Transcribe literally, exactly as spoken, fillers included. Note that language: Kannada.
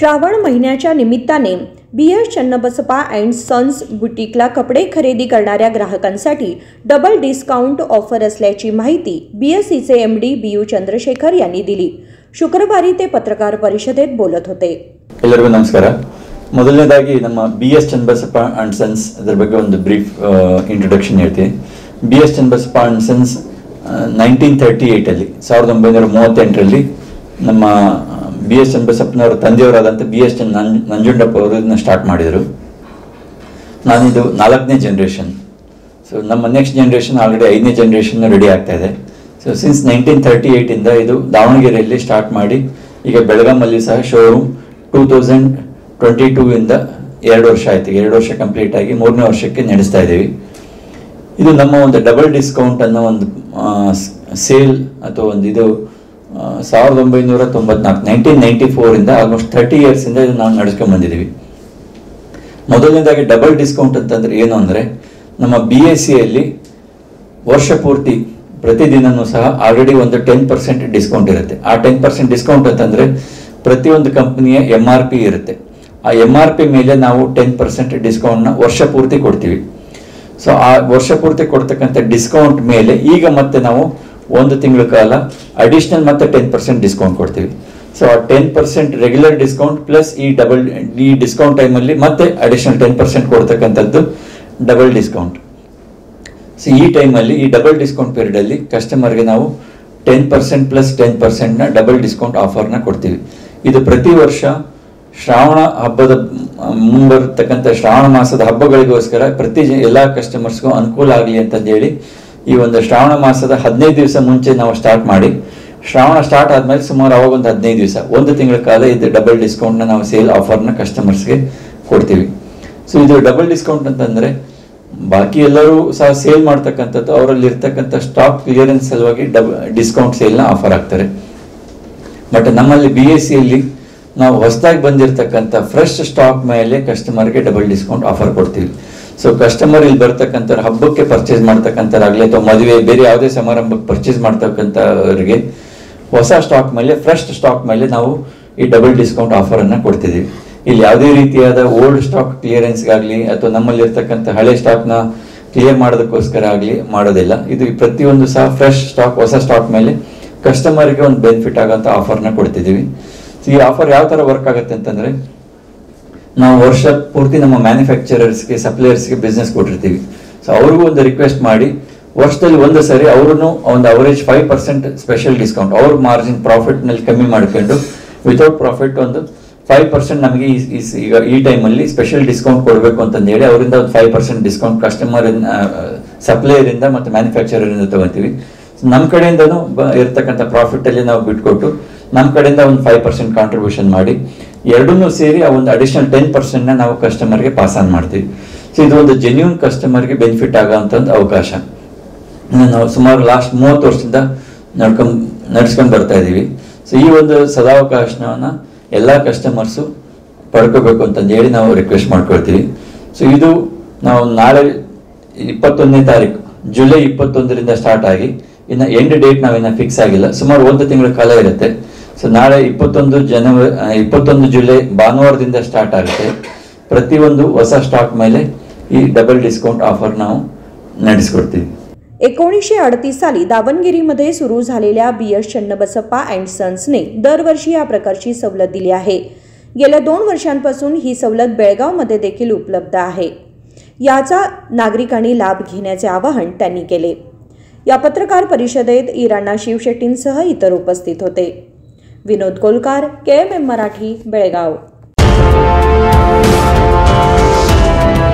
श्रावण महिन्याच्या निमित्ताने B S Channabasappa and Sons बुटीकला कपडे खरेदी करणाऱ्या ग्राहकांसाठी डबल डिस्काउंट ऑफर असल्याची माहिती बी एस सीचे M D B U Chandrashekhar यांनी दिली। शुक्रवारी ते पत्रकार परिषदेत बोलत होते। ಎಲ್ಲರಿಗೂ ನಮಸ್ಕಾರ। ಮೊದಲನೇದಾಗಿ ನಮ್ಮ B S Channabasappa and Sons ಅದರ ಬಗ್ಗೆ ಒಂದು ಬ್ರೀಫ್ ಇಂಟ್ರೊಡಕ್ಷನ್ ಹೇಳ್ತೀನಿ। B S Channabasappa and Sons nineteen thirty eight ಅಲ್ಲಿ ಸಾವಿರದ ಒಂಬೈನೂರ ಮೂವತ್ತೆಂಟರಲ್ಲಿ ನಮ್ಮ ಬಿ ಎಸ್ ಚನ್ನಬಸಪ್ಪನವರ ತಂದೆಯವರಾದಂಥ ಬಿ ಎಸ್ ನಂಜುಂಡಪ್ಪ ಅವರು ಇದನ್ನ ಸ್ಟಾರ್ಟ್ ಮಾಡಿದರು। ನಾನಿದು ನಾಲ್ಕನೇ ಜನರೇಷನ್। ಸೊ ನಮ್ಮ ನೆಕ್ಸ್ಟ್ ಜನರೇಷನ್ ಆಲ್ರೆಡಿ ಐದನೇ ಜನರೇಷನ್ ರೆಡಿ ಆಗ್ತಾ ಇದೆ। So since nineteen thirty eight ಇಂದ ಇದು ದಾವಣಗೆರೆಯಲ್ಲಿ ಸ್ಟಾರ್ಟ್ ಮಾಡಿ ಈಗ ಬೆಳಗಾಮಲ್ಲಿ ಸಹ showroom two thousand twenty two ಇಂದ ಎರಡು ವರ್ಷ ಆಯ್ತು। ಎರಡು ವರ್ಷ ಕಂಪ್ಲೀಟ್ ಆಗಿ ಮೂರನೇ ವರ್ಷಕ್ಕೆ ನಡೆಸ್ತಾ ಇದ್ದೀವಿ। ಇದು ನಮ್ಮ ಒಂದು ಡಬಲ್ ಡಿಸ್ಕೌಂಟ್ ಅನ್ನೋ ಒಂದು ಸೇಲ್ ಅಥವಾ ಒಂದು ಇದು ಸಾವಿರದ ಒಂಬೈನೂರ ತೊಂಬತ್ನಾಲ್ಕು ನೈನ್ಟೀನ್ ನೈಂಟಿ ಫೋರ್ ಇಂದ ಆಲ್ಮೋಸ್ಟ್ ಥರ್ಟಿ ಇಯರ್ಸ್ ಇಂದ ಇದು ನಾವು ನಡೆಸ್ಕೊಂಡ್ ಬಂದಿದ್ದೀವಿ। ಮೊದಲನೇದಾಗಿ ಡಬಲ್ ಡಿಸ್ಕೌಂಟ್ ಅಂತಂದ್ರೆ ಏನು ಅಂದರೆ ನಮ್ಮ ಬಿ ಎಸ್ ಸಿಯಲ್ಲಿ ವರ್ಷ ಪೂರ್ತಿ ಪ್ರತಿದಿನವೂ ಸಹ ಆಲ್ರೆಡಿ ಒಂದು ಟೆನ್ ಪರ್ಸೆಂಟ್ ಡಿಸ್ಕೌಂಟ್ ಇರುತ್ತೆ। ಆ ಟೆನ್ ಪರ್ಸೆಂಟ್ ಡಿಸ್ಕೌಂಟ್ ಅಂತಂದರೆ ಪ್ರತಿಯೊಂದು ಕಂಪನಿಯ ಎಮ್ ಆರ್ ಪಿ ಇರುತ್ತೆ। ಆ ಎಮ್ ಆರ್ ಪಿ ಮೇಲೆ ನಾವು ಟೆನ್ ಪರ್ಸೆಂಟ್ ಡಿಸ್ಕೌಂಟ್ನ ವರ್ಷ ಪೂರ್ತಿ ಕೊಡ್ತೀವಿ। ಸೊ ಆ ವರ್ಷ ಪೂರ್ತಿ ಕೊಡ್ತಕ್ಕಂಥ ಡಿಸ್ಕೌಂಟ್ ಮೇಲೆ ಈಗ ಮತ್ತೆ ನಾವು ಒಂದು ತಿಂಗಳ ಕಾಲ ಅಡಿಷನಲ್ ಮತ್ತೆ ಟೆನ್ ಪರ್ಸೆಂಟ್ ಡಿಸ್ಕೌಂಟ್ ಕೊಡ್ತೀವಿ। ಸೊ ಆ ten percent regular discount plus ಈ ಡಬಲ್ ಈ ಡಿಸ್ಕೌಂಟ್ ಟೈಮಲ್ಲಿ ಮತ್ತೆ ಅಡಿಷನಲ್ ಟೆನ್ ಪರ್ಸೆಂಟ್ ಕೊಡ್ತಕ್ಕಂಥದ್ದು ಡಬಲ್ ಡಿಸ್ಕೌಂಟ್। ಸೊ ಈ ಟೈಮಲ್ಲಿ ಈ ಡಬಲ್ ಡಿಸ್ಕೌಂಟ್ ಪೀರಿಯಡಲ್ಲಿ ಕಸ್ಟಮರ್ಗೆ ನಾವು ಟೆನ್ ಪರ್ಸೆಂಟ್ ಪ್ಲಸ್ ಟೆನ್ ಪರ್ಸೆಂಟ್ನ ಡಬಲ್ ಡಿಸ್ಕೌಂಟ್ ಆಫರ್ನ ಕೊಡ್ತೀವಿ। ಇದು ಪ್ರತಿ ವರ್ಷ ಶ್ರಾವಣ ಹಬ್ಬದ ಮುಂಬರ್ತಕ್ಕಂಥ ಶ್ರಾವಣ ಮಾಸದ ಹಬ್ಬಗಳಿಗೋಸ್ಕರ ಪ್ರತಿ ಎಲ್ಲ ಕಸ್ಟಮರ್ಸ್ಗೂ ಅನುಕೂಲ ಆಗಲಿ ಅಂತಂದೇಳಿ ಈ ಒಂದು ಶ್ರಾವಣ ಮಾಸದ ಹದಿನೈದು ದಿವಸ ಮುಂಚೆ ನಾವು ಸ್ಟಾರ್ಟ್ ಮಾಡಿ ಶ್ರಾವಣ ಸ್ಟಾರ್ಟ್ ಆದಮೇಲೆ ಸುಮಾರು ಅವಾಗ ಒಂದು ಹದಿನೈದು ದಿವಸ ಒಂದು ತಿಂಗಳ ಕಾಲ ಇದು ಡಬಲ್ ಡಿಸ್ಕೌಂಟ್ನ ನಾವು ಸೇಲ್ ಆಫರ್ನ ಕಸ್ಟಮರ್ಸ್ಗೆ ಕೊಡ್ತೀವಿ। ಸೊ ಇದು ಡಬಲ್ ಡಿಸ್ಕೌಂಟ್ ಅಂತಂದರೆ ಬಾಕಿ ಎಲ್ಲರೂ ಸಹ ಸೇಲ್ ಮಾಡ್ತಕ್ಕಂಥದ್ದು ಅವರಲ್ಲಿ ಇರ್ತಕ್ಕಂಥ ಸ್ಟಾಕ್ ಕ್ಲಿಯರೆನ್ಸ್ ಸಲುವಾಗಿ ಡಬ್ ಡಿಸ್ಕೌಂಟ್ ಸೇಲ್ನ ಆಫರ್ ಆಗ್ತಾರೆ। ಬಟ್ ನಮ್ಮಲ್ಲಿ ಬಿ ಎಸ್ ಸಿಯಲ್ಲಿ ನಾವು ಹೊಸದಾಗಿ ಬಂದಿರತಕ್ಕಂಥ ಫ್ರೆಶ್ ಸ್ಟಾಕ್ ಮೇಲೆ ಕಸ್ಟಮರ್ಗೆ ಡಬಲ್ ಡಿಸ್ಕೌಂಟ್ ಆಫರ್ ಕೊಡ್ತೀವಿ। ಸೊ ಕಸ್ಟಮರ್ ಇಲ್ಲಿ ಬರ್ತಕ್ಕಂಥ ಹಬ್ಬಕ್ಕೆ ಪರ್ಚೇಸ್ ಮಾಡ್ತಕ್ಕಂಥರಾಗಲಿ ಅಥವಾ ಮದುವೆ ಬೇರೆ ಯಾವುದೇ ಸಮಾರಂಭಕ್ಕೆ ಪರ್ಚೇಸ್ ಮಾಡ್ತಕ್ಕಂಥವರಿಗೆ ಹೊಸ ಸ್ಟಾಕ್ ಮೇಲೆ ಫ್ರೆಶ್ ಸ್ಟಾಕ್ ಮೇಲೆ ನಾವು ಈ ಡಬಲ್ ಡಿಸ್ಕೌಂಟ್ ಆಫರನ್ನು ಕೊಡ್ತಿದ್ದೀವಿ। ಇಲ್ಲಿ ಯಾವುದೇ ರೀತಿಯಾದ ಓಲ್ಡ್ ಸ್ಟಾಕ್ ಕ್ಲಿಯರೆನ್ಸ್ಗಾಗಲಿ ಅಥವಾ ನಮ್ಮಲ್ಲಿ ಇರ್ತಕ್ಕಂಥ ಹಳೆ ಸ್ಟಾಕ್ನ ಕ್ಲಿಯರ್ ಮಾಡೋದಕ್ಕೋಸ್ಕರ ಆಗಲಿ ಮಾಡೋದಿಲ್ಲ। ಇದು ಪ್ರತಿಯೊಂದು ಸಹ ಫ್ರೆಶ್ ಸ್ಟಾಕ್ ಹೊಸ ಸ್ಟಾಕ್ ಮೇಲೆ ಕಸ್ಟಮರ್ಗೆ ಒಂದು ಬೆನಿಫಿಟ್ ಆಗೋಂಥ ಆಫರ್ನ ಕೊಡ್ತಿದ್ದೀವಿ। ಸೊ ಈ ಆಫರ್ ಯಾವ ಥರ ವರ್ಕ್ ಆಗುತ್ತೆ ಅಂತಂದರೆ ನಾವು ವರ್ಷ ಪೂರ್ತಿ ನಮ್ಮ ಮ್ಯಾನುಫ್ಯಾಕ್ಚರರ್ಸ್ಗೆ ಸಪ್ಲೈಯರ್ಸ್ಗೆ ಬಿಸ್ನೆಸ್ ಕೊಟ್ಟಿರ್ತೀವಿ। ಸೊ ಅವ್ರಿಗೂ ಒಂದು ರಿಕ್ವೆಸ್ಟ್ ಮಾಡಿ ವರ್ಷದಲ್ಲಿ ಒಂದು ಸರಿ ಅವ್ರೂ ಒಂದು average five percent special discount ಅವ್ರ ಮಾರ್ಜಿನ್ ಪ್ರಾಫಿಟ್ನಲ್ಲಿ ಕಮ್ಮಿ ಮಾಡ್ಕೊಂಡು ವಿತೌಟ್ ಪ್ರಾಫಿಟ್ ಒಂದು ಫೈವ್ ಪರ್ಸೆಂಟ್ ನಮಗೆ ಈಗ ಈ ಟೈಮಲ್ಲಿ ಸ್ಪೆಷಲ್ ಡಿಸ್ಕೌಂಟ್ ಕೊಡಬೇಕು ಅಂತಂದೇಳಿ ಅವರಿಂದ ಒಂದು ಫೈವ್ ಪರ್ಸೆಂಟ್ ಡಿಸ್ಕೌಂಟ್ ಕಸ್ಟಮರ್ ಸಪ್ಲೈಯರಿಂದ ಮತ್ತು ಮ್ಯಾನುಫ್ಯಾಕ್ಚರರಿಂದ ತಗೋತೀವಿ। ನಮ್ಮ ಕಡೆಯಿಂದನೂ ಬ ಇರ್ತಕ್ಕಂಥ ಪ್ರಾಫಿಟಲ್ಲಿ ನಾವು ಬಿಟ್ಕೊಟ್ಟು ನಮ್ಮ ಕಡೆಯಿಂದ ಒಂದು ಫೈವ್ ಪರ್ಸೆಂಟ್ ಕಾಂಟ್ರಿಬ್ಯೂಷನ್ ಮಾಡಿ ಎರಡನ್ನೂ ಸೇರಿ ಆ ಒಂದು ಅಡಿಷನಲ್ ಟೆನ್ ಪರ್ಸೆಂಟ್ನ ನಾವು ಕಸ್ಟಮರ್ಗೆ ಪಾಸ್ ಆನ್ ಮಾಡ್ತೀವಿ। ಸೊ ಇದು ಒಂದು ಜೆನ್ಯೂನ್ ಕಸ್ಟಮರ್ಗೆ ಬೆನಿಫಿಟ್ ಆಗೋಂಥ ಒಂದು ಅವಕಾಶ ನಾವು ಸುಮಾರು ಲಾಸ್ಟ್ ಮೂವತ್ತು ವರ್ಷದಿಂದ ನಡ್ಕೊಂಡು ನಡ್ಸ್ಕೊಂಡು ಬರ್ತಾ ಇದ್ದೀವಿ। ಸೊ ಈ ಒಂದು ಸದಾವಕಾಶನ ಎಲ್ಲ ಕಸ್ಟಮರ್ಸು ಪಡ್ಕೋಬೇಕು ಅಂತಂದೇಳಿ ನಾವು ರಿಕ್ವೆಸ್ಟ್ ಮಾಡ್ಕೊಳ್ತೀವಿ। ಸೊ ಇದು ನಾವು ನಾಳೆ ಇಪ್ಪತ್ತೊಂದನೇ ತಾರೀಕು ಜುಲೈ ಇಪ್ಪತ್ತೊಂದರಿಂದ ಸ್ಟಾರ್ಟ್ ಆಗಿ ಇನ್ನು ಎಂಡ್ ಡೇಟ್ ನಾವಿನ್ನು ಫಿಕ್ಸ್ ಆಗಿಲ್ಲ, ಸುಮಾರು ಒಂದು ತಿಂಗಳ ಕಾಲ ಇರುತ್ತೆ। ಸೊ ನಾಳೆ ಇಪ್ಪತ್ತೊಂದು ಜನವರಿ ಇಪ್ಪತ್ತೊಂದು ಜುಲೈ ಭಾನುವಾರದಿಂದ ಸ್ಟಾರ್ಟ್ ಆಗುತ್ತೆ। ಪ್ರತಿಯೊಂದು ಹೊಸ स्टॉक ಮೇಲೆ ಈ डबल डिस्काउंट ऑफर ನಾವು ನಡೆಸಿಕೊಡ್ತೀವಿ। एकोणीसशे अडतीस साली दावणगिरीमध्ये सुरू झालेल्या बी एस चन्नबसप्पा अँड सन्सने दरवर्षी या प्रकारची सवलत दिली आहे। गेल्या दोन वर्षांपासून ही सवलत बेळगावमध्ये देखील उपलब्ध आहे। याचा नागरिकांनी लाभ घेण्याचे आवाहन त्यांनी केले। या पत्रकार परिषदेत इराणा शिवशेट्टींसह इतर उपस्थित होते। विनोद कोलकार, के एम एम मराठी, बेळगाव।